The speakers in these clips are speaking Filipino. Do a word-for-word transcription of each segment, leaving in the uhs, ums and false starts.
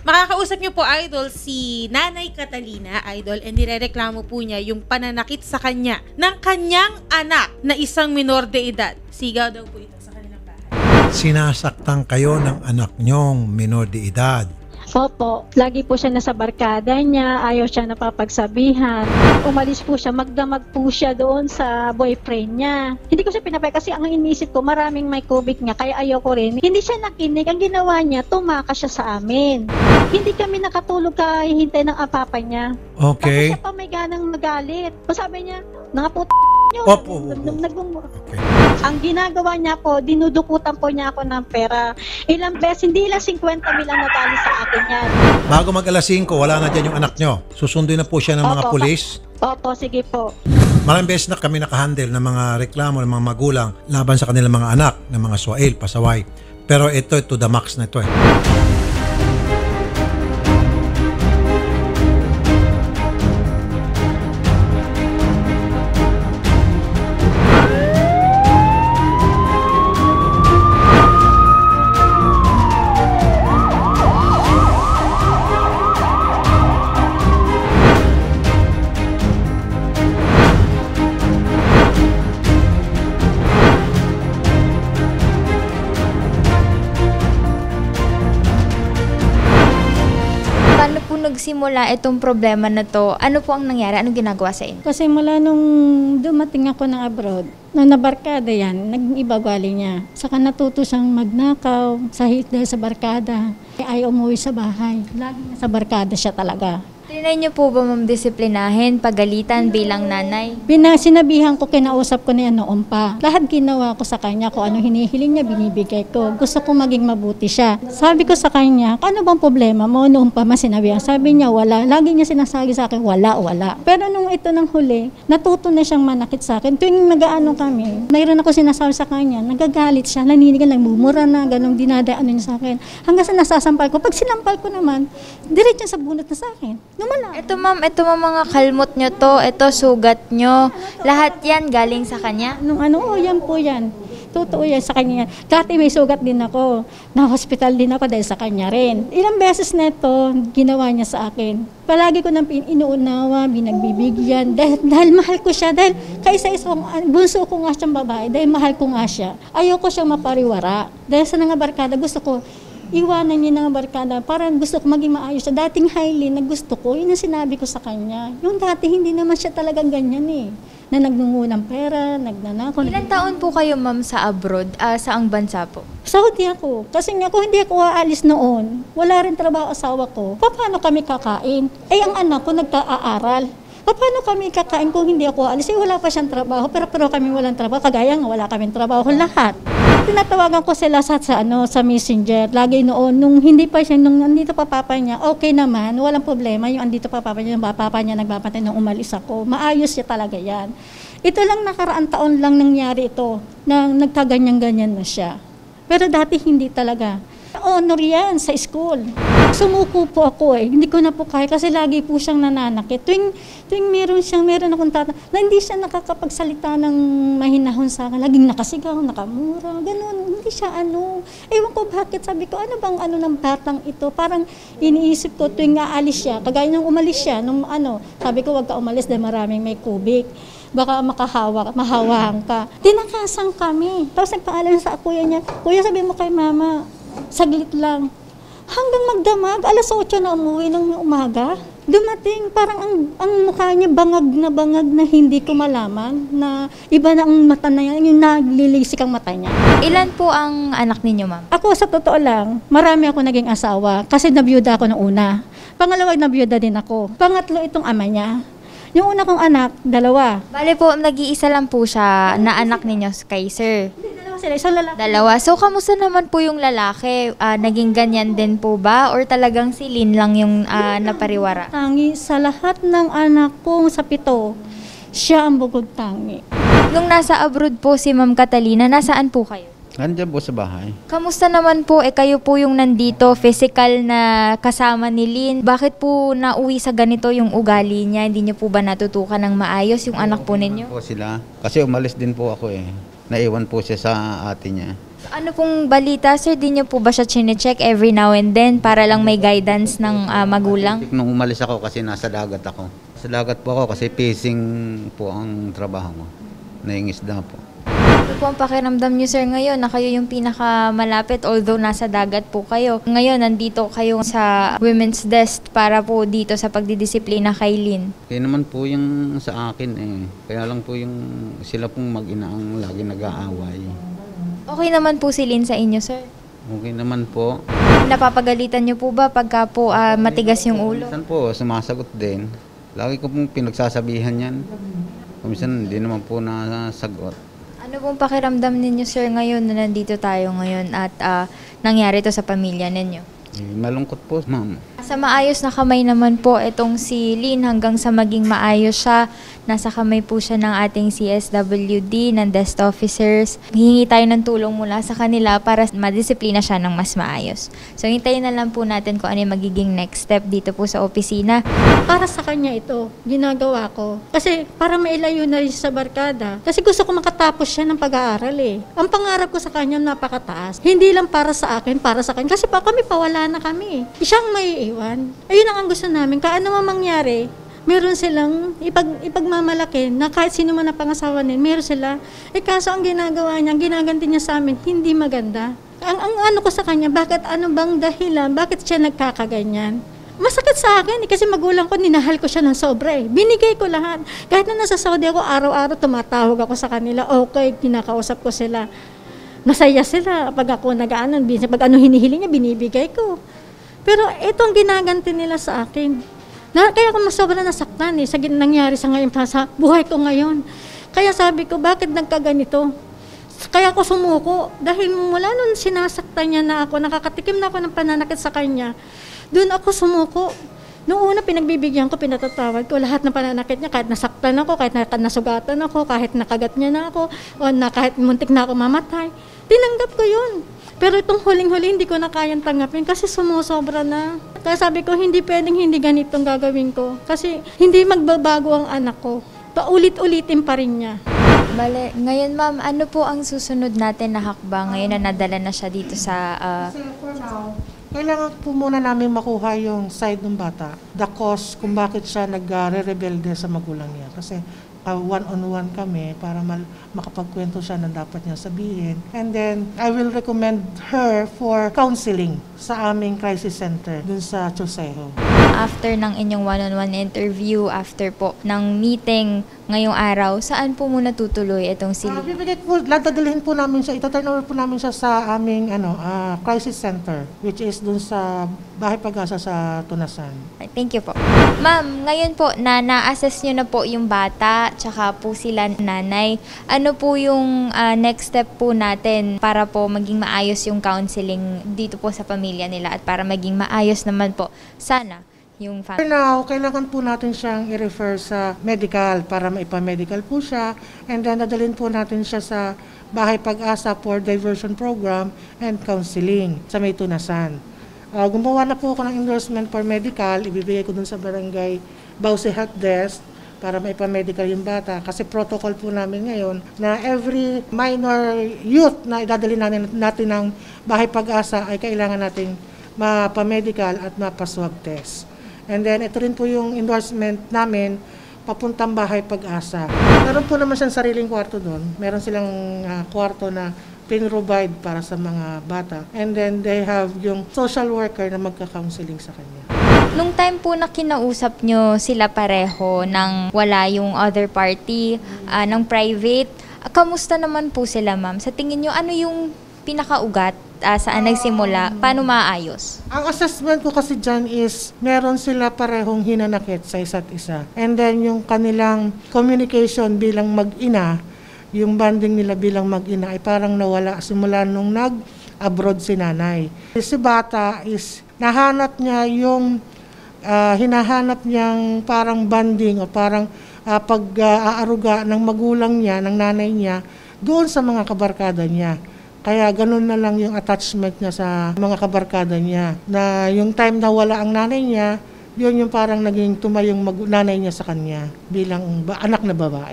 Makakausap niyo po, Idol, si Nanay Catalina, Idol, and nirereklamo po niya yung pananakit sa kanya ng kanyang anak na isang minor de edad. Sigaw daw po ito sa kanilang bahay. Sinasaktan kayo ng anak nyong minor de edad. Opo, lagi po siya nasa barkada niya, ayaw siya napapagsabihan. Umalis po siya, magdamag po siya doon sa boyfriend niya. Hindi ko siya pinapay kasi ang iniisip ko, maraming may kubik niya, kaya ayaw ko rin. Hindi siya nakinig, ang ginawa niya, tumakas siya sa amin. Hindi kami nakatulog kahit hintay ng apapa niya. Okay. Tapos siya pa may ganang magalit. Sabi niya, nangaputo niyo. Opo, opo. Okay. Ang ginagawa niya po, dinudukutan po niya ako ng pera. Ilang beses, hindi lang fifty mil ang natali sa akin yan. Bago mag alas singko, wala na dyan yung anak nyo. Susunduin na po siya ng mga Opo, pulis. Opo, sige po. Maraming beses na kami nakahandle ng mga reklamo ng mga magulang laban sa kanilang mga anak, ng mga swail, pasaway. Pero ito, to the max na ito eh. Nagsimula itong problema na to, ano po ang nangyari? Anong ginagawa sa inyo? Kasi mula nung dumating ako ng abroad, nung nabarkada yan, nag-iba gali niya. Saka natuto siyang magnakaw sa dahil sa barkada. Ay umuwi sa bahay. Lagi sa barkada siya talaga. Tinay niyo po ba ma'am disiplinahin, pagalitan bilang nanay? Bina, sinabihan ko, kinausap ko na yan noon pa. Lahat ginawa ko sa kanya, kung ano hinihiling niya, binibigay ko. Gusto ko maging mabuti siya. Sabi ko sa kanya, ano bang problema mo? Noon pa masinabihan. Sabi niya, wala. Lagi niya sinasabi sa akin, wala, wala. Pero nung ito ng huli, natuto na siyang manakit sa akin. Tuwing nag-aano kami, mayroon ako sinasabi sa kanya, nagagalit siya, naninigan, nagmumura na, ganun, dinadaano niya sa akin. Hanggang sa nasasampal ko. Pag sinampal ko naman, diretso sa bunot na sa akin. Numala. Ito ma'am, ito ma'am mga kalmot nyo to, ito sugat nyo. Lahat yan galing sa kanya? Nung ano, oh, yan po yan. Totoo yan sa kanya. Dati may sugat din ako. Na-hospital din ako dahil sa kanya rin. Ilang beses na ito, ginawa niya sa akin. Palagi ko nang inuunawa, binagbibigyan. Dahil, dahil mahal ko siya. Dahil kaisa-isa, bunso ko nga siyang babae. Dahil mahal ko nga siya. Ayaw ko siyang mapariwara. Dahil sa nangabarkada, gusto ko, iwanan niya ng barkada. Parang gusto ko maging maayos siya. Dating highly na gusto ko, yun ang sinabi ko sa kanya. Yung dati, hindi naman siya talagang ganyan eh. Na nagnungunang pera, nagnanako. Ilan taon po kayo ma'am sa abroad? Uh, saang bansa po? Saudi ako. Kasi nga kung hindi ako aalis noon, wala rin trabaho asawa ko. Paano kami kakain? Eh ang anak ko nagka-aaral. Paano kami kakain kung hindi ako aalis? Eh wala pa siyang trabaho, pero pero kami walang trabaho. Kagaya nga wala kaming trabaho lahat. Tinatawagan ko sila sa, sa ano sa Messenger. Lagi noon nung hindi pa siya nung andito pa papa niya. Okay naman, walang problema yung andito pa papa niya, yung papa niya nagbabantay nung umalis ako. Maayos siya talaga 'yan. Ito lang nakaraang taon lang nangyari ito na nagkaganyan-ganyan na siya. Pero dati hindi talaga. Honor yan sa school. Sumuko po ako eh. Hindi ko na po kaya kasi lagi po siyang nananakit. Tuwing, tuwing meron siyang, meron akong tata, na hindi siya nakakapagsalita ng mahinahon sa akin. Laging nakasigaw, nakamura, ganun. Hindi siya ano. Ewan ko bakit. Sabi ko, ano bang ano ng batang ito? Parang iniisip ko tuwing aalis siya. Kagaya nung umalis siya, nung ano, sabi ko, wag ka umalis dahil maraming may kubik. Baka makahawa, mahawahan ka. Tinakasan kami. Tapos nagpaalam sa kuya niya, kuya sabi mo kay mama, saglit lang. Hanggang magdamag, alas otso na umuwi ng umaga. Dumating, parang ang, ang mukha niya bangag na bangag na hindi ko malaman na iba na ang mata na yan, yung naglilisik ang mata niya. Ilan po ang anak ninyo, ma'am? Ako, sa totoo lang, marami ako naging asawa kasi nabiyuda ako nung una. Pangalawa, nabiyuda din ako. Pangatlo, itong ama niya. Yung una kong anak, dalawa. Bale po, nag-iisa lang po siya na anak ninyo kay sir. Dalawa sila, isang lalaki. Dalawa. So, kamusta naman po yung lalaki? Uh, naging ganyan din po ba? Or talagang si Lynn lang yung uh, napariwara? Tangi, sa lahat ng anak ko sa pito, siya ang bukod tangi. Nung nasa abroad po si Ma'am Catalina, nasaan po kayo? Nandiyan po sa bahay. Kamusta naman po, eh kayo po yung nandito, physical na kasama ni Lynn. Bakit po nauwi sa ganito yung ugali niya? Hindi niyo po ba natutukan ng maayos yung anak po ninyo? Po sila. Kasi umalis din po ako eh. Naiwan po siya sa ate niya. Ano pong balita, sir? Di niyo po ba siya chine-check every now and then para lang may guidance ng ah, magulang? Nung umalis ako kasi nasa dagat ako. Sa dagat po ako kasi fishing po ang trabaho ko. Naingisda po. Ano po ang pakiramdam niyo, sir, ngayon na kayo yung pinakamalapit although nasa dagat po kayo? Ngayon, nandito kayo sa women's desk para po dito sa pagdidisiplina kay Lynn. Kaya naman po yung sa akin eh. Kaya lang po yung sila pong mag-ina ang lagi nag-aaway. Okay naman po si Lynn sa inyo, sir? Okay naman po. Napapagalitan niyo po ba pagka po ah, matigas yung ulo? Minsan po sumasagot din. Lagi ko pong pinagsasabihan yan. Minsan hindi naman po nasagot. Ano pong pakiramdam ninyo, sir, ngayon na nandito tayo ngayon at ah, nangyari to sa pamilya ninyo? Eh, malungkot po, ma'am. Sa maayos na kamay naman po itong si Lynn hanggang sa maging maayos siya. Nasa kamay po siya ng ating C S W D, ng desk officers. Hihingi tayo ng tulong mula sa kanila para madisiplina siya ng mas maayos. So hintayin na lang po natin kung ano yung magiging next step dito po sa opisina. Para sa kanya ito, ginagawa ko. Kasi para mailayo na rin siya sa barkada. Kasi gusto ko makatapos siya ng pag-aaral eh. Ang pangarap ko sa kanya napakataas. Hindi lang para sa akin, para sa kanya. Kasi pa kami pawala na kami. Siyang maiiwan. Ayun ang gusto namin. Kaano man mangyari, meron silang ipag, ipagmamalaki na kahit sino man na pangasawa nila, meron sila. Eh kaso ang ginagawa niya, ang ginaganti niya sa amin, hindi maganda. Ang, ang ano ko sa kanya, bakit ano bang dahilan, bakit siya nagkakaganyan? Masakit sa akin eh, kasi magulang ko, ninahal ko siya ng sobra eh. Binigay ko lahat. Kahit na nasa Saudi ako, araw-araw tumatawag ako sa kanila, okay, kinakausap ko sila. Masaya sila pag ako nag-ano, pag ano hinihiling niya, binibigay ko. Pero itong ginaganti nila sa akin. Na, kaya ako mas sobrang nasaktan eh, sa nangyari sa ngayon, sa buhay ko ngayon. Kaya sabi ko, bakit nagkaganito? Kaya ako sumuko. Dahil mula nun sinasaktan niya na ako, nakakatikim na ako ng pananakit sa kanya. Doon ako sumuko. Noong una, pinagbibigyan ko, pinatatawad ko lahat ng pananakit niya, kahit nasaktan ako, kahit nasugatan ako, kahit nakagat niya na ako, o na kahit muntik na ako mamatay. Tinanggap ko yun. Pero itong huling-huli, hindi ko na kayang tanggapin kasi sumusobra na. Kaya sabi ko, hindi pwedeng hindi ganitong gagawin ko. Kasi hindi magbabago ang anak ko. Paulit-ulitin pa rin niya. Bale, ngayon ma'am, ano po ang susunod natin na hakbang ngayon na nadala na siya dito sa... Uh, Kasi for now, kailangan po muna namin makuha yung side ng bata. The cause kung bakit siya nag-rebelde sa magulang niya. Kasi uh, one-on-one kami para mal- makapagkwento siya na dapat niya sabihin. And then, I will recommend her for counseling sa aming crisis center dun sa Choseho. after ng inyong one-on-one interview, after po ng meeting ngayong araw, saan po muna tutuloy itong si Uh, bibigay po, dadalhin po namin siya, ito-turn over po namin siya sa aming ano, uh, crisis center, which is dun sa Bahay Pag-asa sa Tunasan. Thank you po. Ma'am, ngayon po na na-assess nyo na po yung bata, tsaka po sila nanay. Ano po yung uh, next step po natin para po maging maayos yung counseling dito po sa pamilya nila at para maging maayos naman po sana yung For family? now, kailangan po natin siyang i-refer sa medical para maipa-medical po siya, and then dadalhin po natin siya sa Bahay Pag-asa for diversion program and counseling sa May Tunasan. Uh, gumawa na po ako ng endorsement for medical, ibibigay ko dun sa barangay Bausi Health Desk para maipa-medical yung bata. Kasi protocol po namin ngayon na every minor youth na idadali natin, natin ng Bahay Pag-asa ay kailangan nating mapa-medical at mapa-swab test. And then ito rin po yung endorsement namin papuntang Bahay Pag-asa. Meron po naman siyang sariling kwarto doon. Meron silang uh, kwarto na pin-provide para sa mga bata. And then they have yung social worker na magka-counseling sa kanya. Nung time po na kinausap nyo sila pareho nang wala yung other party, uh, ng private, uh, kamusta naman po sila, ma'am? Sa tingin nyo, ano yung pinakaugat uh, saan nagsimula? Paano maayos? Ang assessment ko kasi dyan is meron sila parehong hinanakit sa isa't isa. And then yung kanilang communication bilang mag-ina, yung bonding nila bilang mag-ina ay parang nawala simula nung nag-abroad si nanay. Si bata is nahanap niya yung uh, hinahanap niyang parang bonding o parang uh, pag-aaruga ng magulang niya, ng nanay niya, doon sa mga kabarkada niya. Kaya ganun na lang yung attachment niya sa mga kabarkada niya. Na yung time na wala ang nanay niya, yun yung parang naging tumayong mag- nanay niya sa kanya bilang ba- anak na babae.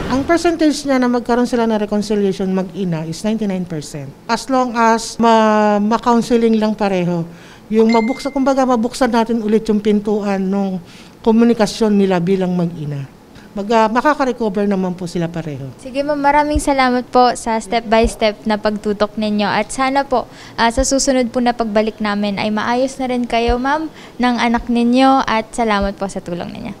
Ang percentage niya na magkaroon sila ng reconciliation mag-ina is ninety-nine percent. As long as ma- ma-counseling lang pareho. Yung mabuksan, kumbaga mabuksan natin ulit yung pintuan ng komunikasyon nila bilang mag-ina. Mag, uh, makaka-recover naman po sila pareho. Sige ma'am, maraming salamat po sa step-by-step na pagtutok ninyo at sana po uh, sa susunod po na pagbalik namin ay maayos na rin kayo ma'am ng anak ninyo at salamat po sa tulong ninyo.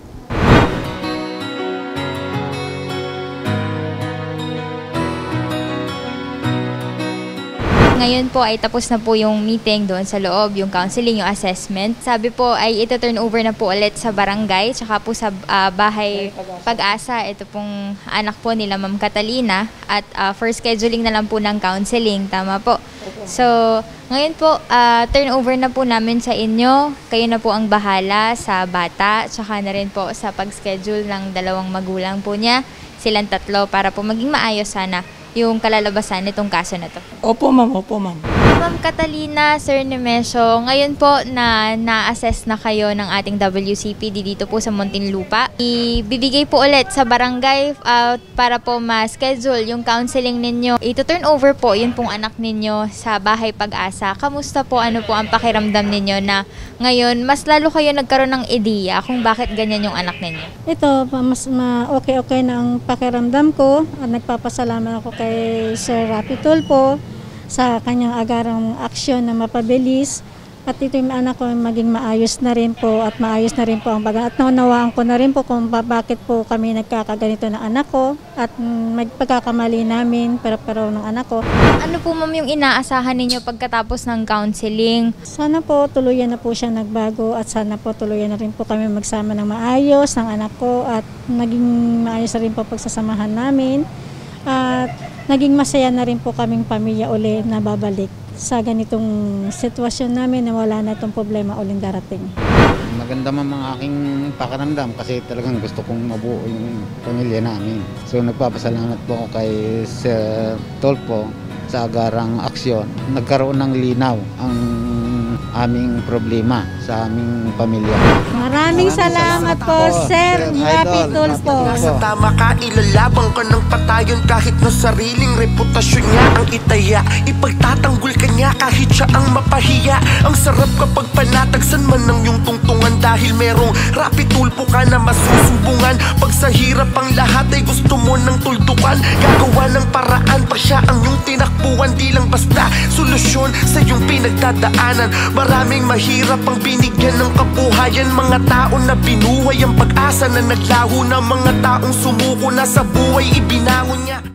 Ngayon po ay tapos na po yung meeting doon sa loob, yung counseling, yung assessment. Sabi po ay ito-turn over na po ulit sa barangay, tsaka po sa uh, bahay pag-asa. Ito pong anak po nila, Ma'am Catalina. At uh, for scheduling na lang po ng counseling. Tama po. So, ngayon po, uh, turn over na po namin sa inyo. Kayo na po ang bahala sa bata, tsaka na rin po sa pag-schedule ng dalawang magulang po niya, silang tatlo, para po maging maayos sana yung kalalabasan nitong kaso na to. Opo ma'am, opo ma'am. Ma'am Catalina, Sir Nemesio, ngayon po na na-assess na kayo ng ating W C P D dito po sa Muntinlupa. Ibibigay po ulit sa barangay uh, para po ma-schedule yung counseling ninyo. Ito-turn over po yun pong anak ninyo sa bahay pag-asa. Kamusta po, ano po ang pakiramdam ninyo na ngayon mas lalo kayo nagkaroon ng ideya kung bakit ganyan yung anak ninyo? Ito, mas ma okay-okay na ang pakiramdam ko at nagpapasalamat ako kay Sir Raffy po sa kanyang agarang aksyon na mapabilis at ito yung anak ko maging maayos na rin po at maayos na rin po ang baga at naunawaan ko na rin po kung bakit po kami nagkakaganito ng anak ko at magpagkakamali namin pero-pero ng anak ko. Ano po ma'am yung inaasahan ninyo pagkatapos ng counseling? Sana po tuluyan na po siya nagbago at sana po tuluyan na rin po kami magsama ng maayos ng anak ko at naging maayos na rin po pagsasamahan namin. At naging masaya na rin po kaming pamilya uli na babalik sa ganitong sitwasyon namin na wala na itong problema uling darating. Maganda man mga aking pakiramdam kasi talagang gusto kong mabuo yung pamilya namin. So nagpapasalamat po ako kay Sir Tolpo sa agarang aksyon. Nagkaroon ng linaw ang aming problema sa aming pamilya. Maraming salamat po, Sir Raffy po. Nasa tama ka, ilalabang ka ng patayon kahit na sariling reputasyon niya ang itaya. Ipagtatanggol ka niya kahit siya ang mapahiya. Ang sarap kapag panatagsan man ng iyong tungtungan dahil merong Raffy tulpo ka na masusumbungan. Pag sa hirap ang lahat ay gusto mo ng tuldukan, gagawa ng paraan pa siya ang iyong tinakbuhan. Di lang basta solusyon sa iyong pinagdadaanan. Maraming mahirap ang binigyan ng kabuhayan. Mga tao na binuhay ang pag-asa na naglaho na mga taong sumuko na sa buhay ibinangon niya.